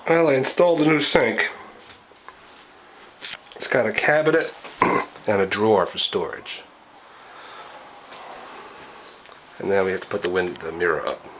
Well, I installed a new sink. It's got a cabinet and a drawer for storage. And now we have to put the mirror up.